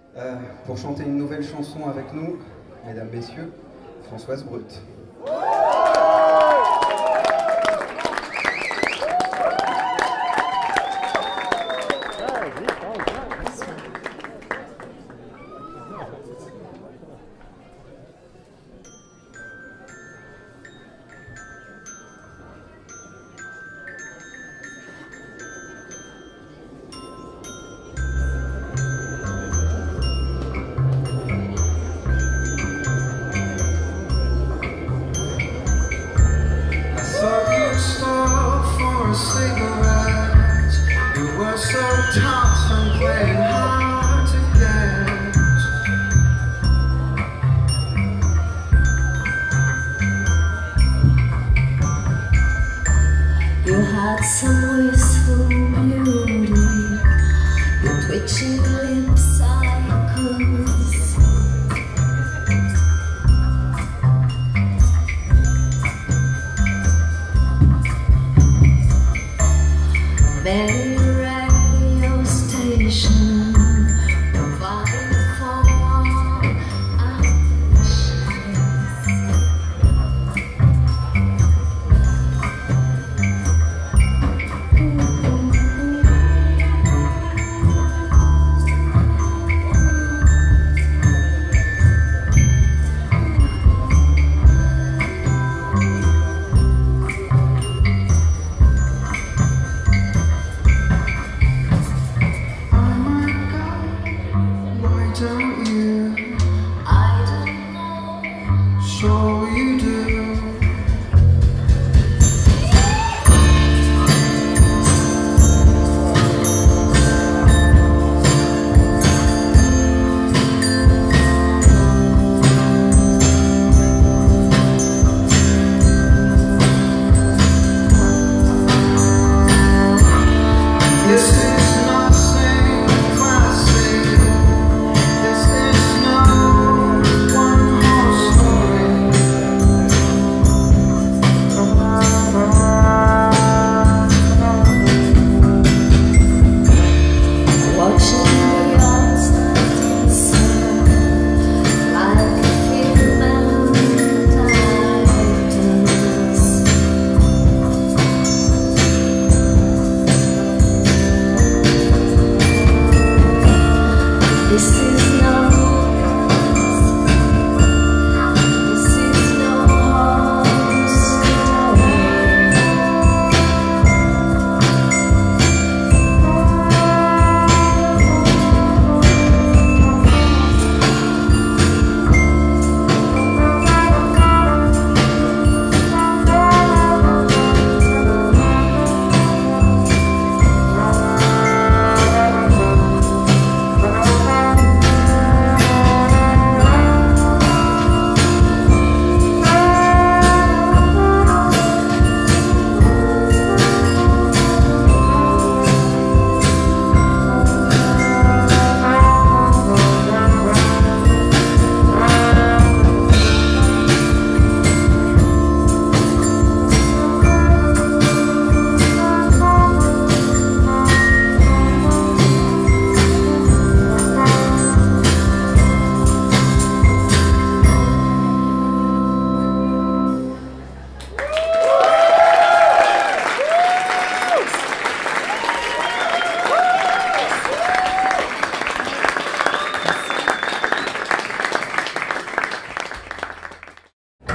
Pour chanter une nouvelle chanson avec nous, mesdames, messieurs, Francoize Breut. Tough and playing hard to get. You had some wistful beauty, your twitching lip cycles. Very radio station, providing for all ambitions. Don't you? I don't know. Sure you do. This is nothing classic. This is no one-horse story. Watching the odds like a human dies. This is